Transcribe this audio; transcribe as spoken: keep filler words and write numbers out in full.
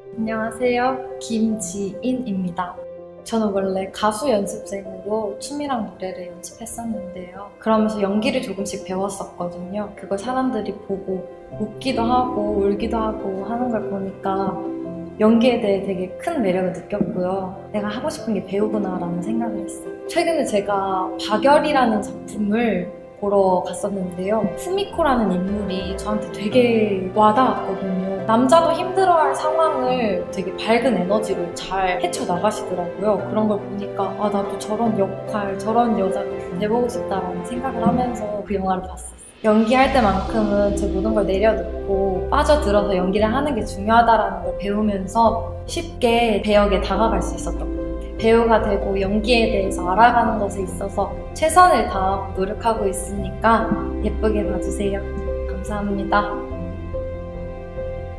안녕하세요. 김지인입니다. 저는 원래 가수 연습생으로 춤이랑 노래를 연습했었는데요. 그러면서 연기를 조금씩 배웠었거든요. 그걸 사람들이 보고 웃기도 하고 울기도 하고 하는 걸 보니까 연기에 대해 되게 큰 매력을 느꼈고요. 내가 하고 싶은 게 배우구나 라는 생각을 했어요. 최근에 제가 박열이라는 작품을 보러 갔었는데요. 후미코라는 인물이 저한테 되게 와닿았거든요. 남자도 힘들어할 상황을 되게 밝은 에너지로 잘 헤쳐나가시더라고요. 그런 걸 보니까 아, 나도 저런 역할, 저런 여자가 돼보고 싶다라는 생각을 하면서 그 영화를 봤어요. 연기할 때만큼은 제 모든 걸 내려놓고 빠져들어서 연기를 하는 게 중요하다는 걸 배우면서 쉽게 배역에 다가갈 수 있었던 것 같아요. 배우가 되고 연기에 대해서 알아가는 것에 있어서 최선을 다하고 노력하고 있으니까 예쁘게 봐주세요. 감사합니다.